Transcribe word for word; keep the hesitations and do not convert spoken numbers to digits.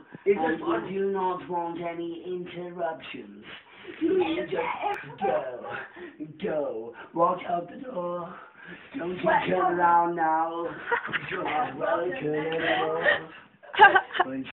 and I do not want any interruptions. You just go, go, walk out the door. Don't you turn around now. You're not welcome anymore.